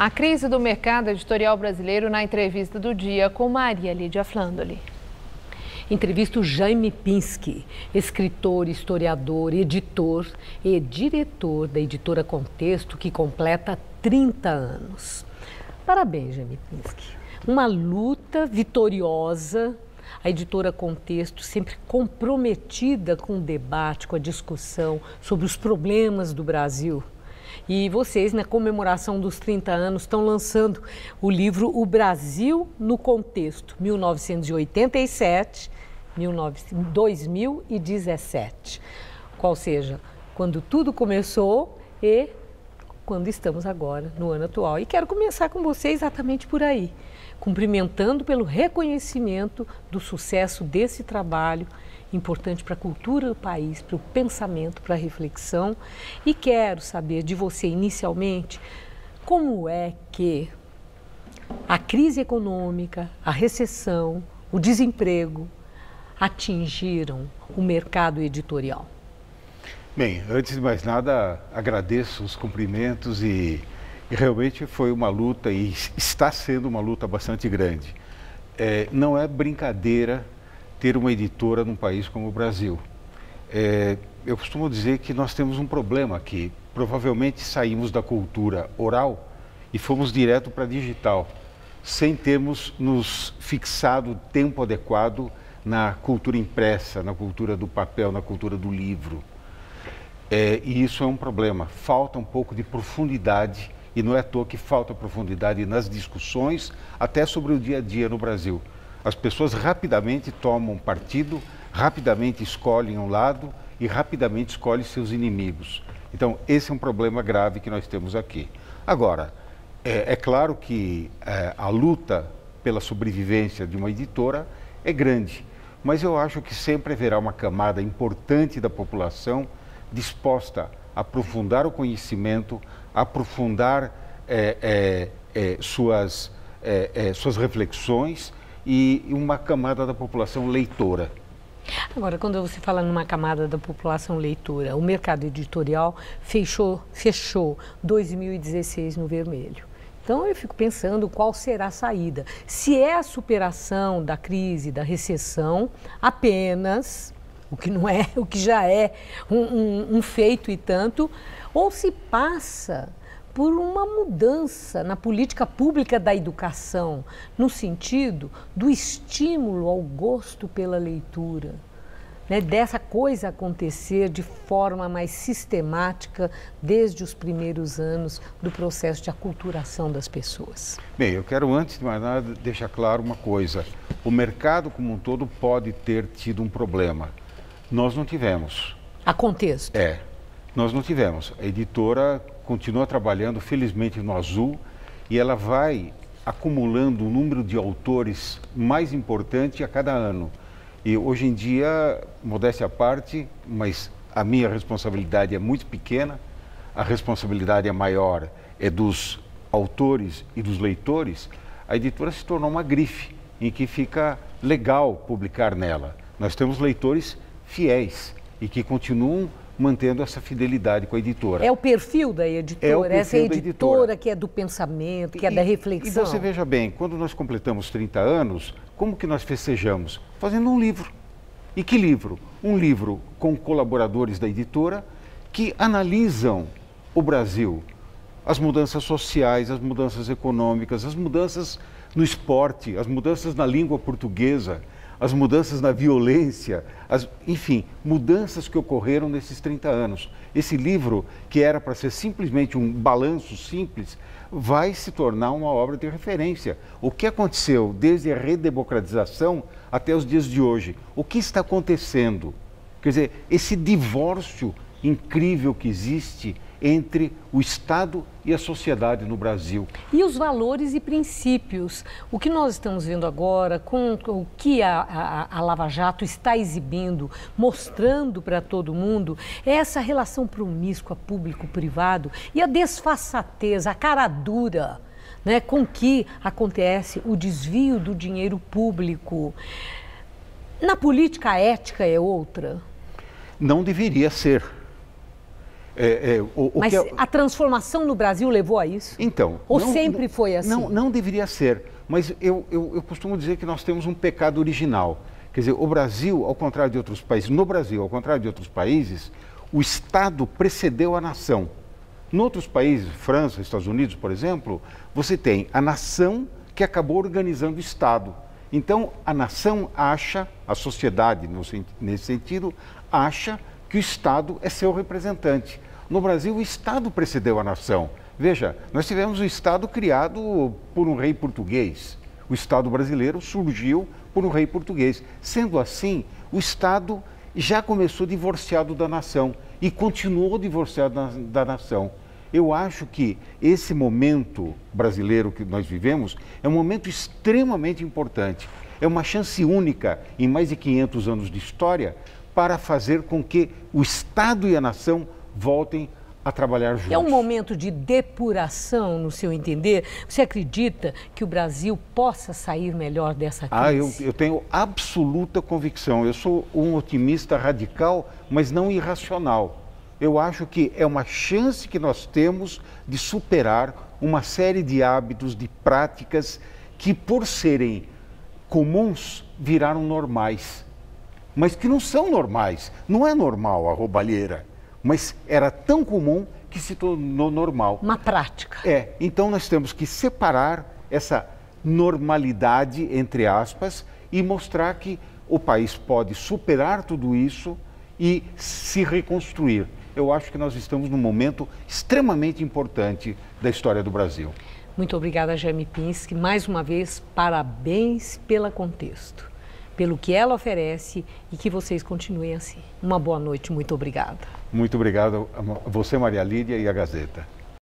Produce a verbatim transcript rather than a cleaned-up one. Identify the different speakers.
Speaker 1: A crise do mercado editorial brasileiro na entrevista do dia com Maria Lídia Flandoli.
Speaker 2: Entrevista o Jaime Pinsky, escritor, historiador, editor e diretor da editora Contexto, que completa trinta anos. Parabéns, Jaime Pinsky. Uma luta vitoriosa. A editora Contexto sempre comprometida com o debate, com a discussão sobre os problemas do Brasil. E vocês, na comemoração dos trinta anos, estão lançando o livro O Brasil no Contexto, mil novecentos e oitenta e sete a dois mil e dezessete. Qual seja, quando tudo começou e quando estamos agora, no ano atual. E quero começar com você exatamente por aí, cumprimentando pelo reconhecimento do sucesso desse trabalho importante para a cultura do país, para o pensamento, para a reflexão. E quero saber de você, inicialmente, como é que a crise econômica, a recessão, o desemprego atingiram o mercado editorial.
Speaker 3: Bem, antes de mais nada, agradeço os cumprimentos e, e realmente foi uma luta e está sendo uma luta bastante grande. É, não é brincadeira ter uma editora num país como o Brasil. É, eu costumo dizer que nós temos um problema aqui. Provavelmente saímos da cultura oral e fomos direto para a digital, sem termos nos fixado o tempo adequado na cultura impressa, na cultura do papel, na cultura do livro. É, e isso é um problema. Falta um pouco de profundidade, e não é à toa que falta profundidade nas discussões, até sobre o dia a dia no Brasil. As pessoas rapidamente tomam partido, rapidamente escolhem um lado e rapidamente escolhem seus inimigos. Então, esse é um problema grave que nós temos aqui. Agora, é, é claro que é, a luta pela sobrevivência de uma editora é grande, mas eu acho que sempre haverá uma camada importante da população disposta a aprofundar o conhecimento, a aprofundar é, é, é, suas, é, é, suas reflexões, e uma camada da população leitora.
Speaker 2: Agora, quando você fala numa camada da população leitora, o mercado editorial fechou, fechou dois mil e dezesseis no vermelho. Então eu fico pensando qual será a saída. Se é a superação da crise, da recessão, apenas, o que não é, o que já é um, um, um feito e tanto, ou se passa por uma mudança na política pública da educação, no sentido do estímulo ao gosto pela leitura, né? Dessa coisa acontecer de forma mais sistemática desde os primeiros anos do processo de aculturação das pessoas.
Speaker 3: Bem, eu quero antes de mais nada deixar claro uma coisa. O mercado como um todo pode ter tido um problema. Nós não tivemos.
Speaker 2: A Contexto?
Speaker 3: É, nós não tivemos. A editora continua trabalhando, felizmente, no azul, e ela vai acumulando um número de autores mais importante a cada ano. E hoje em dia, modéstia à parte, mas a minha responsabilidade é muito pequena, a responsabilidade é maior, é dos autores e dos leitores. A editora se tornou uma grife, em que fica legal publicar nela. Nós temos leitores fiéis e que continuam mantendo essa fidelidade com a editora.
Speaker 2: É o perfil da editora,
Speaker 3: é o perfil
Speaker 2: essa editora,
Speaker 3: editora
Speaker 2: que é do pensamento, que
Speaker 3: e,
Speaker 2: é da reflexão.
Speaker 3: E você veja bem, quando nós completamos trinta anos, como que nós festejamos? Fazendo um livro. E que livro? Um livro com colaboradores da editora que analisam o Brasil, as mudanças sociais, as mudanças econômicas, as mudanças no esporte, as mudanças na língua portuguesa, as mudanças na violência, as, enfim, mudanças que ocorreram nesses trinta anos. Esse livro, que era para ser simplesmente um balanço simples, vai se tornar uma obra de referência. O que aconteceu desde a redemocratização até os dias de hoje? O que está acontecendo? Quer dizer, esse divórcio incrível que existe entre o Estado e a sociedade no Brasil.
Speaker 2: E os valores e princípios. O que nós estamos vendo agora, com o que a, a, a Lava Jato está exibindo, mostrando para todo mundo, é essa relação promíscua público-privado e a desfaçatez, a cara dura, né, com que acontece o desvio do dinheiro público. Na política, a ética é outra?
Speaker 3: Não deveria ser. É, é, o, o
Speaker 2: Mas
Speaker 3: que é...
Speaker 2: a transformação no Brasil levou a isso?
Speaker 3: Então...
Speaker 2: Ou
Speaker 3: não,
Speaker 2: sempre foi assim?
Speaker 3: Não, não deveria ser, mas eu, eu, eu costumo dizer que nós temos um pecado original. Quer dizer, o Brasil, ao contrário de outros países, no Brasil, ao contrário de outros países, o Estado precedeu a nação. Em outros países, França, Estados Unidos, por exemplo, você tem a nação que acabou organizando o Estado. Então, a nação acha, a sociedade, no, nesse sentido, acha que o Estado é seu representante. No Brasil, o Estado precedeu a nação. Veja, nós tivemos o Estado criado por um rei português. O Estado brasileiro surgiu por um rei português. Sendo assim, o Estado já começou divorciado da nação e continuou divorciado da, da nação. Eu acho que esse momento brasileiro que nós vivemos é um momento extremamente importante. É uma chance única em mais de quinhentos anos de história para fazer com que o Estado e a nação voltem a trabalhar juntos.
Speaker 2: É um momento de depuração, no seu entender? Você acredita que o Brasil possa sair melhor dessa crise?
Speaker 3: Ah, eu, eu tenho absoluta convicção. Eu sou um otimista radical, mas não irracional. Eu acho que é uma chance que nós temos de superar uma série de hábitos, de práticas que, por serem comuns, viraram normais. Mas que não são normais. Não é normal a roubalheira, mas era tão comum que se tornou normal.
Speaker 2: Uma prática.
Speaker 3: É, então nós temos que separar essa normalidade, entre aspas, e mostrar que o país pode superar tudo isso e se reconstruir. Eu acho que nós estamos num momento extremamente importante da história do Brasil.
Speaker 2: Muito obrigada, Jaime Pinsky. Mais uma vez, parabéns pela Contexto, pelo que ela oferece e que vocês continuem assim. Uma boa noite, muito obrigada.
Speaker 3: Muito obrigado a você, Maria Lídia, e a Gazeta.